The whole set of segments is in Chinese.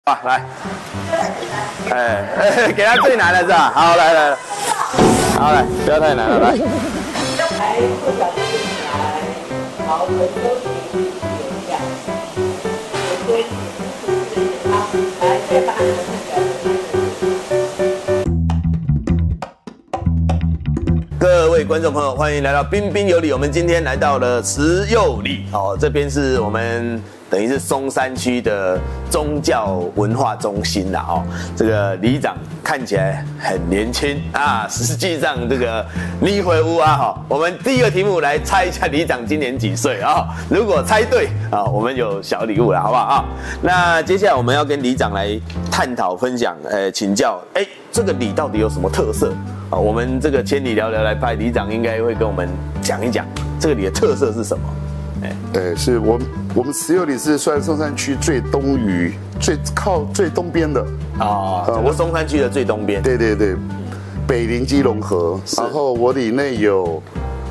啊，来，给他最难的是吧？好，来，好来，不要太难了，来。各位观众朋友，欢迎来到彬彬有礼。我们今天来到了慈幼里哦，这边是我们等于是松山区的宗教文化中心啦哦。这个里长看起来很年轻啊，实际上这个你回屋啊哈。我们第一个题目来猜一下里长今年几岁啊？如果猜对啊，我们有小礼物了，好不好啊？那接下来我们要跟里长来探讨分享，请教，这个里到底有什么特色？我们这个千里聊聊来拍，里长应该会跟我们讲一讲这个里的特色是什么？ 是我们慈幼里是算松山区最东隅、最东边的啊，整个松山区的最东边。 对，北临基隆河，然后我里内有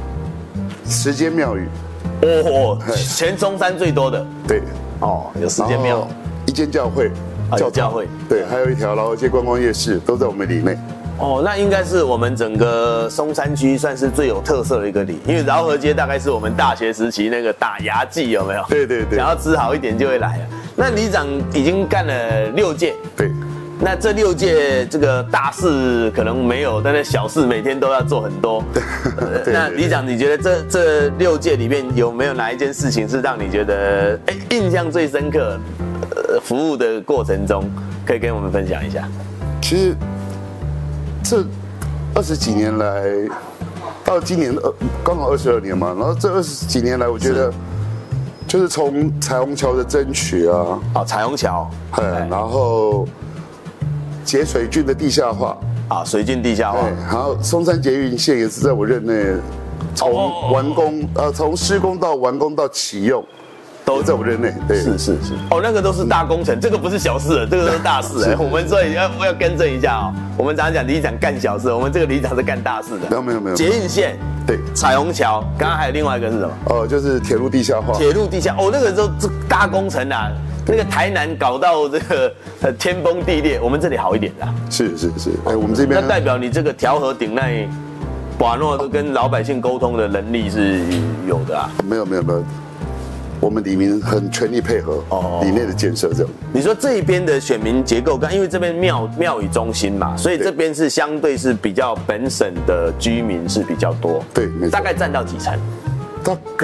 10间庙宇。 哦，全松山最多的。 对， 有10间庙 ，1间教会， 教会。 对，还有一条老河街观光夜市，都在我们里内。 那应该是我们整个松山区算是最有特色的一个里，因为饶河街大概是我们大学时期那个打牙祭，有没有？ 对， 想要吃好一点就会来了。那里长已经干了6届， 对。 那这6届这个大事可能没有，但是小事每天都要做很多。那里长，你觉得这6届里面有没有哪一件事情是让你觉得印象最深刻？服务的过程中可以跟我们分享一下。 其实这20几年来，到今年刚好22年嘛，然后这20几年来，我觉得就是从彩虹桥的争取啊， 彩虹桥， 然后解水郡的地下化水郡地下化， 然后松山捷运线也是在我任内，从完工从施工到完工到启用。都在我任内，对， 是，那个都是大工程，这个不是小事了，这个是大事我们所以要更正一下我们常常讲里长干小事，我们这个里长是干大事的。 没有。 捷运线，对，彩虹桥，刚刚还有另外一个是什么？ 就是铁路地下化。 铁路地下，那个时候大工程啊，那个台南搞到这个天崩地裂，我们这里好一点啦。 是，我们这边那代表你这个调和顶内，瓦诺都跟老百姓沟通的能力是有的啊。 没有。我们里民很全力配合里内的建设，这样。 你说这一边的选民结构，因为这边庙宇中心嘛，所以这边是相对是比较本省的居民是比较多。 对，没错。 大概占到几成？ 大概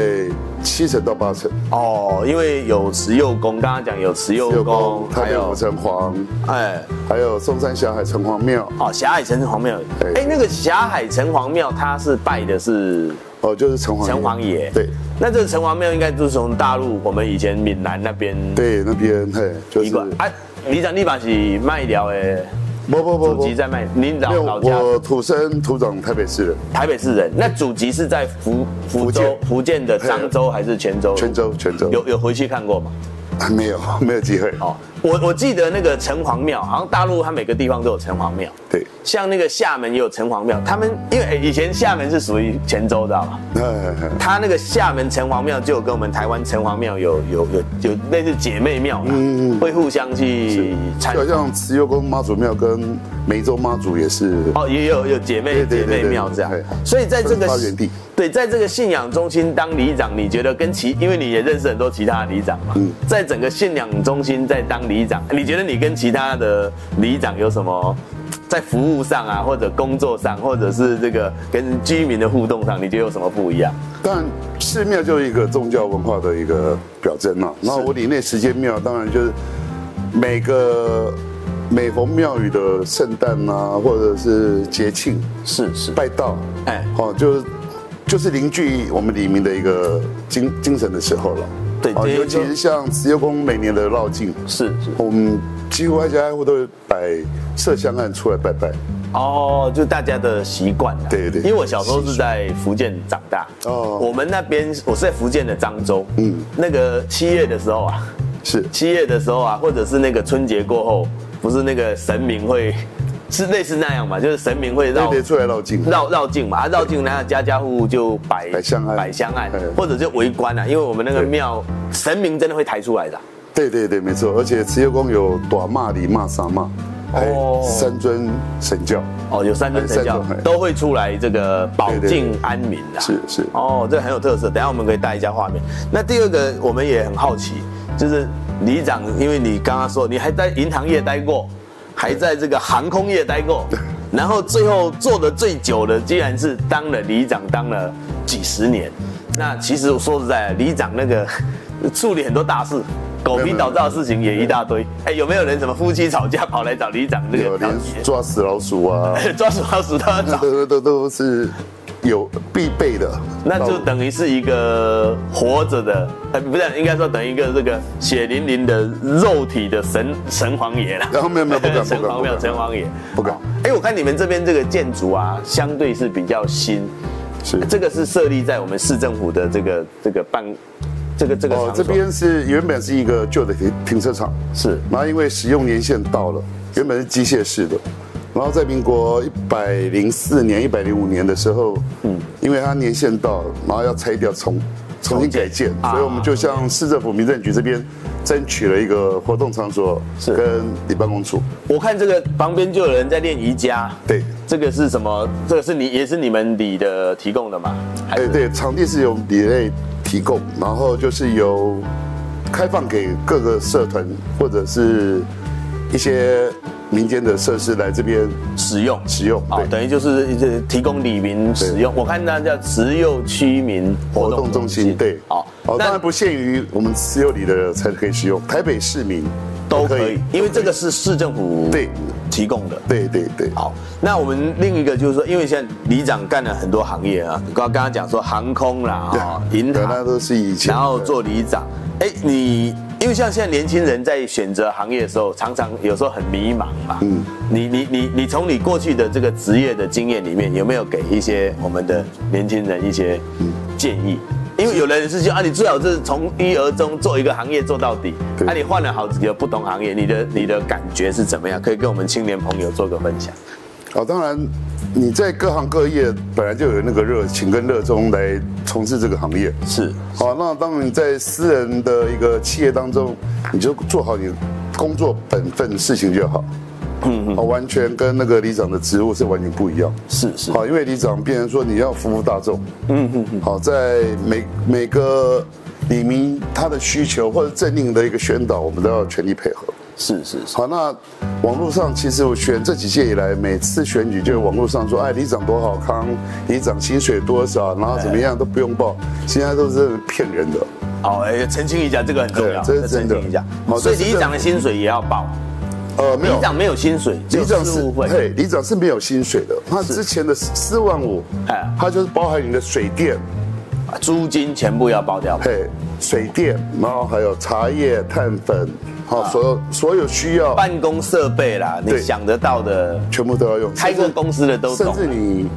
70%到80%。 因为有慈幼宫，刚刚讲有慈幼宫， 还有城隍，还有松山霞海城隍庙。 霞海城隍庙。那个霞海城隍庙，它是拜的是？ 就是城隍爷。 对。 那这个城隍庙应该就是从大陆，我们以前闽南那边。 对，那边就是。 里长你把是卖寮的。 不， 祖籍在卖，您老家？ 我土生土长台北市人。 台北市人，那祖籍是在福建的漳州还是泉州？ 泉州。 有回去看过吗？ 没有机会。 我记得那个城隍庙，好像大陆它每个地方都有城隍庙。 对， 像那个厦门也有城隍庙，他们因为以前厦门是属于泉州，知道吗？他那个厦门城隍庙就有跟我们台湾城隍庙有类似姐妹庙啦，会互相去参。 就像慈幼宫妈祖庙跟梅州妈祖也是。 也有姐妹庙这样。所以在这个对，在这个信仰中心当里长，你觉得因为你也认识很多其他的里长嘛，在整个信仰中心在当里长，你觉得你跟其他的里长有什么在服务上啊，或者工作上，或者是这个跟居民的互动上，你觉得有什么不一样？ 当然，寺庙就是一个宗教文化的一个表征嘛。然后我里内10间庙，当然就是每逢庙宇的圣诞啊，或者是节庆， 是拜道，就是凝聚我们里民的一个精神的时候了。 对， 尤其是像慈幼宫每年的绕境， 是，我们几乎挨家挨户都会摆麝香案出来拜拜。 就大家的习惯。对，因为我小时候是在福建长大。我们那边我是在福建的漳州。那个7月的时候啊，7月的时候啊，或者是那个春节过后，不是那个神明会。是类似那样嘛，就是神明会出来绕境嘛，绕境那家家户户就摆香案，或者就围观啊，因为我们那个庙神明真的会抬出来的， 对对对，没错。而且慈幼宫有大骂、里骂、傻骂，还有三尊神教。 哦，有三尊神教都会出来这个保境安民啊。 是。 哦，这很有特色。等一下我们可以带一下画面。那第二个我们也很好奇，就是里长，因为你刚刚说你还在银行业待过，还在这个航空业待过，然后最后做的最久的，竟然是当了里长，当了几十年。那其实我说实在，里长那个处理很多大事。狗皮倒灶的事情也一大堆，哎，有没有人什么夫妻吵架跑来找里长这个？ 连抓死老鼠啊， 抓死老鼠都要找， 都是有必备的。 那就等于是一个活着的，不是应该说等于一个这个血淋淋的肉体的神王爷了。 然后没有不敢， 神王爷不敢。 哎，我看你们这边这个建筑啊，相对是比较新， 是这个是设立在我们市政府的这个办。这个哦，这边是原本是一个旧的停车场， 是， 然后因为使用年限到了，原本是机械式的，然后在民国104年、105年的时候，因为它年限到了，然后要拆掉重新改建，所以我们就向市政府民政局这边争取了一个活动场所跟里办公处。 我看这个旁边就有人在练瑜伽， 对， 这个是什么？这个是也是你们里的提供的吗？ 对，场地是由里内提供，然后就是由开放给各个社团或者是一些民间的设施来这边使用， 哦，等于就是提供里民使用。我看它叫慈幼区民活动中心， 对，当然不限于我们慈幼里的才可以使用，台北市民都可以，因为这个是市政府提供的。 对。 好，那我们另一个就是说，因为现在里长干了很多行业啊，刚刚讲说航空啦，银行， 那都是以前， 然后做里长。哎，因为像现在年轻人在选择行业的时候，常常有时候很迷茫嘛。你从你过去的这个职业的经验里面，有没有给一些我们的年轻人一些建议？因为有的人是说啊，你最好是从一而终做一个行业做到底。啊，你换了好几个不同行业，你的感觉是怎么样？可以跟我们青年朋友做个分享。 当然，你在各行各业本来就有那个热情跟热衷来从事这个行业。 是。 好，那当你在私人的一个企业当中，你就做好你工作本分事情就好。完全跟那个里长的职务是完全不一样。是。好，因为里长变成说你要服务大众。好，在每个里民他的需求或者政令的一个宣导，我们都要全力配合。是。好，那网络上其实我选这几届以来，每次选举就有网络上说，哎，里长多好康，里长薪水多少，然后怎么样都不用报，现在都是骗人的。 好，澄清一下，这个很重要， 这是真的。 所以里长的薪水也要报。 没有， 里长没有薪水， 里长是里长是没有薪水的。他之前的4万5，他就是包含你的水电、 租金全部要包掉。 水电，然后还有茶叶、碳粉，好，所有需要办公设备啦，你想得到的全部都要用。 开过公司的都懂， 甚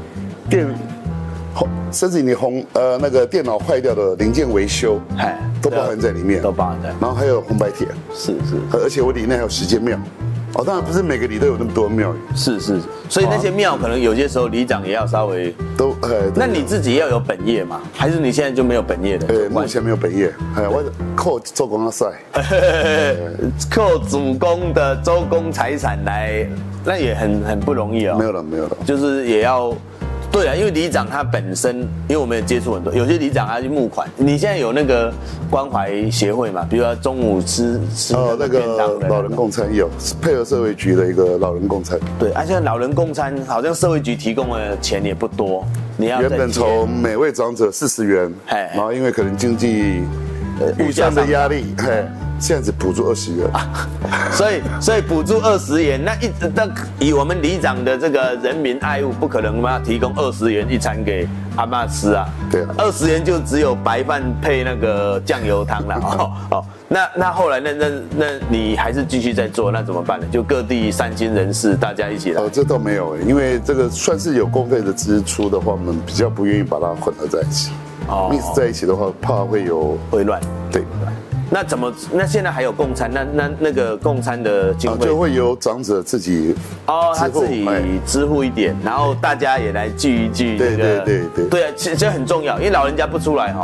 至你那个电脑坏掉的零件维修，都包含在里面， 都包含在。 然后还有红白帖， 是。 而且我里内还有时间庙。当然不是每个里都有那么多庙宇。是。 所以那些庙可能有些时候里长也要稍微都。 那你自己要有本业吗？还是你现在就没有本业的？ 目前没有本业。我靠做工赛， 靠主公的周公财产来，那也很不容易哦。 没有了。 就是也要。对啊，因为里长他本身，因为我们也接触很多，有些里长他去募款。你现在有那个关怀协会嘛？比如说中午吃那个老人共餐有，配合社会局的一个老人共餐。 对，现在老人共餐好像社会局提供的钱也不多，你要原本从每位长者40元，然后因为可能经济预算的压力，现在只补助20元， 所以补助20元，那以我们里长的这个人民爱物，不可能嘛提供20元一餐给阿嬷吃啊。 对 ，20元就只有白饭配那个酱油汤了。那后来那你还是继续在做，那怎么办呢？就各地善心人士大家一起来。 这倒没有，因为这个算是有公费的支出的话，我们比较不愿意把它混合在一起。mix 在一起的话，怕会乱。对。那现在还有共餐，那个共餐的经费就会由长者自己他自己支付一点，然后大家也来聚一聚。 对啊， 这很重要，因为老人家不出来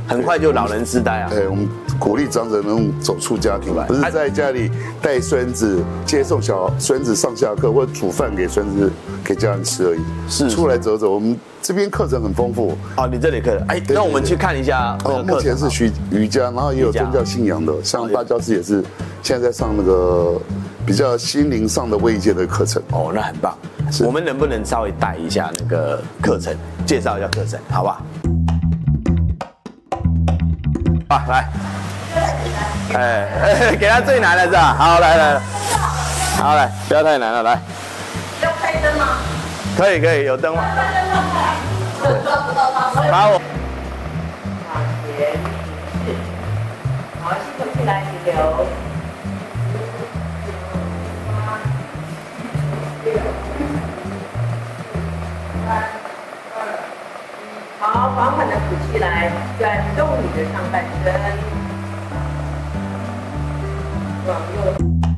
很快就老人痴呆啊。 我们鼓励长者能走出家庭，不是在家里带孙子、接送小孙子上下课，或者煮饭给孙子、给家人吃而已。是出来走走，我们这边课程很丰富。 哦，你这里课程，哎，那我们去看一下。 目前是学瑜伽，然后也有宗教信仰的，像大教师也是现在在上那个比较心灵上的慰藉的课程。 哦，那很棒。我们能不能稍微带一下那个课程，介绍一下课程，好不好？啊，来，给他最难的是吧？好，来，好来，不要太难了，来。 要开灯吗？ 可以，有灯吗？对，把我。 好，吸口气来，停留。好，缓缓的吐气来，转动你的上半身，往右。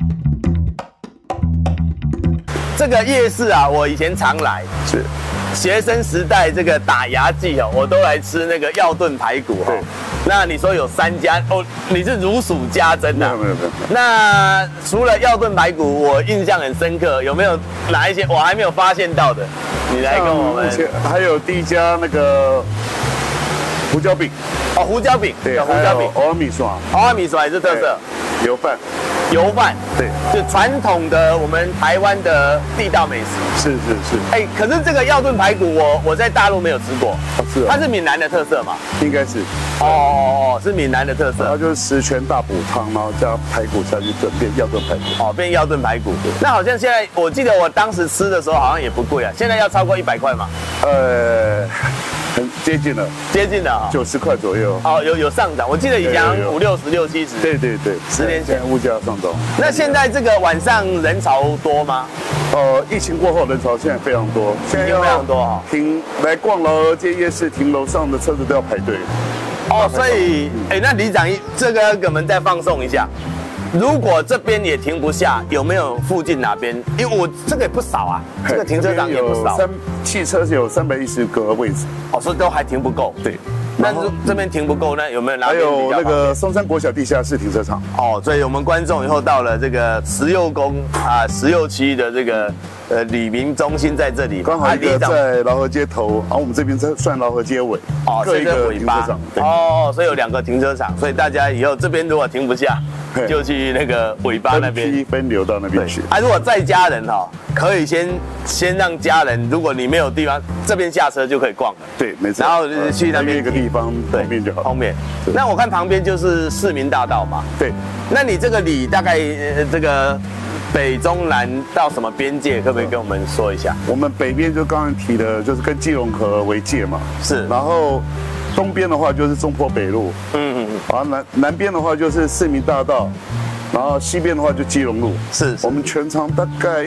这个夜市啊，我以前常来，是学生时代这个打牙祭哦，我都来吃那个药炖排骨哦。那你说有3家哦，你是如数家珍啊？ 没有。 那除了药炖排骨，我印象很深刻，有没有哪一些我还没有发现到的？你来跟我们。 还有第一家那个胡椒饼。 哦，胡椒饼， 对， 胡椒饼， 偶尔米刷， 偶尔米刷也是特色。 油饭，对， 就传统的我们台湾的地道美食。 是。 哎，可是这个药炖排骨，我在大陆没有吃过。 是。 它是闽南的特色嘛？ 应该是。 哦，是闽南的特色。 它就是十全大补汤，然后加排骨下去炖，变药炖排骨。 哦，变药炖排骨。那好像现在，我记得我当时吃的时候好像也不贵啊，现在要超过100块嘛？ 很接近了哈 ，90块左右。 哦，有上涨，我记得以前50、60、60、70。 对 ，10年前物价上涨。 那现在这个晚上人潮多吗？ 疫情过后人潮现在非常多， 现在非常多哈。 来逛老河街夜市，停楼上的车子都要排队。 哦，所以，那里长这个给我们再放送一下。如果这边也停不下，有没有附近哪边？因为我这个也不少啊，这个停车场也不少。 汽车是有310个位置。 哦，所以都还停不够。 对。 但是这边停不够，那有没有哪边？ 还有那个松山国小地下室停车场。 哦，所以我们观众以后到了这个慈幼宫啊，慈幼区的这个里民中心在这里， 刚好一个在劳合街头，然后我们这边算劳合街尾。 哦， 各一个停车场。 哦，所以有2个停车场，所以大家以后这边如果停不下，就去那个尾巴那边分流到那边去。 如果载家人哈，可以先让家人，如果你没有地方，这边下车就可以逛了。 对，没错。 然后去那边一个地方方便就好。 方便。那我看旁边就是市民大道嘛。 对。 那你这个里大概这个北中南到什么边界，可不可以跟我们说一下？ 我们北边就刚刚提的，就是跟基隆河为界嘛。 是。 然后东边的话就是中坡北路。然后南边的话就是市民大道。然后西边的话就基隆路， 是我们全长大概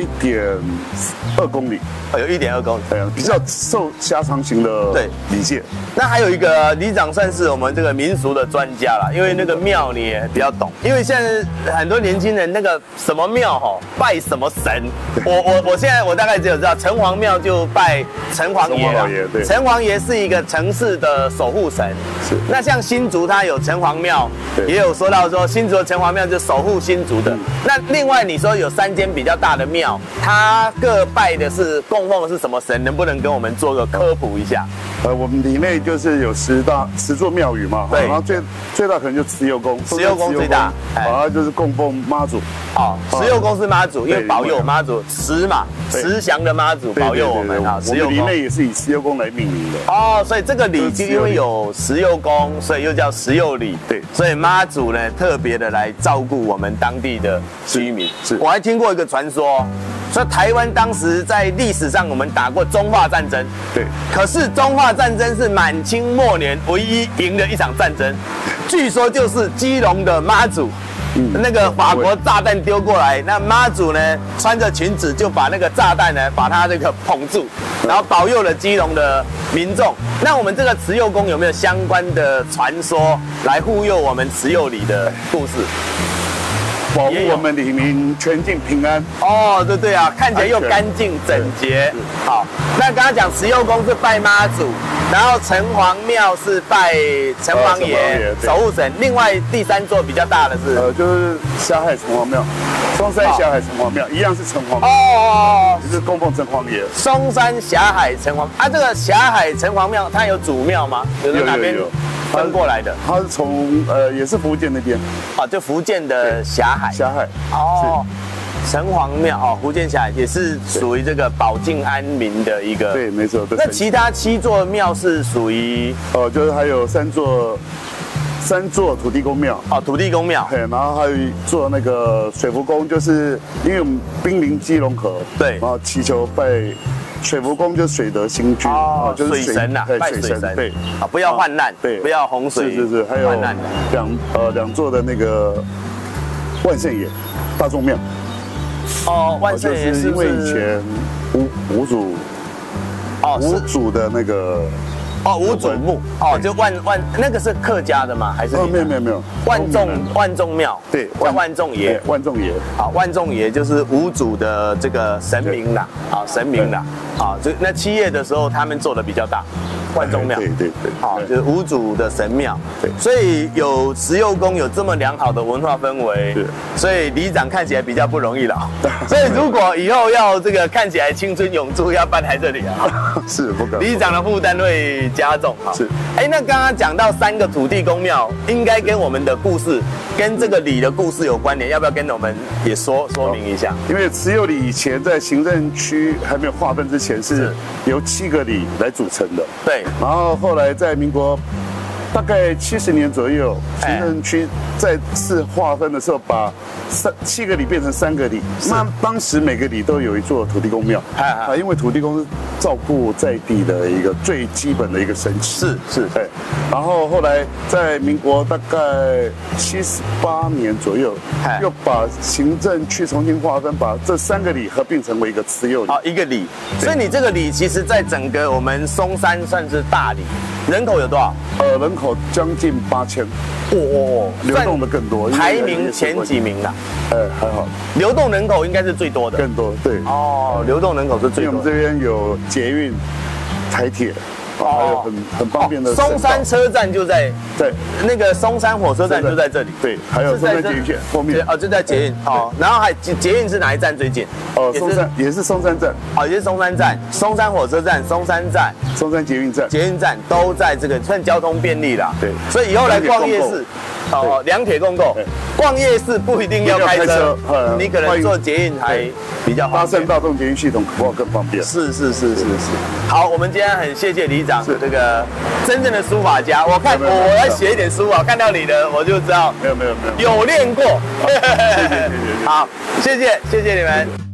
1.2公里， 有1.2公里， 对，比较受狭长型的里界。 那还有一个里长算是我们这个民俗的专家啦，因为那个庙你也比较懂，因为现在很多年轻人那个什么庙哈拜什么神，我现在我大概只有知道城隍庙就拜城隍爷啦，城隍爷是一个城市的守护神，是。那像新竹它有城隍庙，也有说到说新竹的城隍庙就守护新竹的。那另外你说有3间比较大的庙，它各拜的是供奉的是什么神？能不能跟我们做个科普一下？ 我们里内就是有10座庙宇嘛， 对， 然后最大可能就慈幼宫， 慈幼宫最大， 然后就是供奉妈祖。 哦，慈幼宫是妈祖，因为保佑妈祖慈嘛，慈祥的妈祖保佑我们啊。 慈幼宫里内也是以慈幼宫来命名的。 哦，所以这个里就因为有慈幼宫，所以又叫慈幼里。 对， 所以妈祖呢特别的来照顾我们当地的居民。是，我还听过一个传说，说台湾当时在历史上我们打过中法战争。 对， 可是中法战争是满清末年唯一赢的一场战争，据说就是基隆的妈祖。那个法国炸弹丢过来，那妈祖呢穿着裙子就把那个炸弹呢把它这个捧住，然后保佑了基隆的民众。那我们这个慈幼宫有没有相关的传说来护佑我们慈幼里的故事？ 保护我们里民全境平安。 哦，对对啊，看起来又干净整洁。好，那刚刚讲慈幼宫是拜妈祖，然后城隍庙是拜城隍爷守护神，另外第3座比较大的是就是霞海城隍庙，松山霞海城隍庙一样是城隍， 哦， 就是供奉城隍爷。 松山霞海城隍啊，这个霞海城隍庙它有主庙吗？就是哪边分过来的？ 它是从也是福建那边， 哦，就福建的霞海。 霞海哦。城隍庙哦，福建霞海也是属于这个保境安民的一个。 对，没错。 那其他7座庙是属于就是还有3座土地公庙。 哦，土地公庙。 对，然后还有一座那个水福宫，就是因为我们濒临基隆河， 对， 然后祈求拜水福宫，就是水德兴居哦，就是水神呐，拜水神。对，啊，不要患难，对，不要洪水。 是，还有两座的那个万圣爷大众庙。 哦，万圣爷是因为以前五祖的那个五祖墓哦，就万那个是客家的吗？还是没有万众庙，对，叫万众爷。好，万众爷就是五祖的这个神明啦，好神明啦，好，就那7月的时候他们做的比较大。万众庙， 对， 好，就是五祖的神庙，对，所以有慈幼宫有这么良好的文化氛围，所以里长看起来比较不容易了。所以如果以后要这个看起来青春永驻，要搬来这里啊， 是不可能， 里长的负担会加重。 是， 那刚刚讲到3个土地公庙，应该跟我们的故事，跟这个里的故事有关联，要不要跟我们也说明一下？ 因为慈幼里以前在行政区还没有划分之前，是由7个里来组成的。 对。 然后后来在民国大概70年左右，行政区再次划分的时候，把7个里变成3个里。那当时每个里都有一座土地公庙，因为土地公是照顾在地的一个最基本的一个神祇。是，对。然后后来在民国大概78年左右，又把行政区重新划分，把这3个里合并成为一个慈幼里。 哦，一个里。所以你这个里，其实在整个我们松山算是大里，人口有多少？ 人口将近8000。流动的更多， 排名前几名啦。 还好。 流动人口应该是最多的。 更多，对。 哦，流动人口是最多的。 因为我们这边有捷运、台铁。还有很方便的。 松山车站就在那个松山火车站就在这里。 对，还有松山捷运线后面。 就在捷运。然后捷运是哪一站最近？ 也是松山站。 也是松山站、松山火车站、松山站、 松山捷运站都在这个，算交通便利啦。对，所以以后来逛夜市，2铁共构，逛夜市不一定要开车，你可能坐捷运还比较方便。 搭乘大众捷运系统可能更方便。 是。好，我们今天很谢谢里长这个真正的书法家。我看我要写一点书法，看到你的我就知道没有有练过。 谢谢。 好，谢谢你们。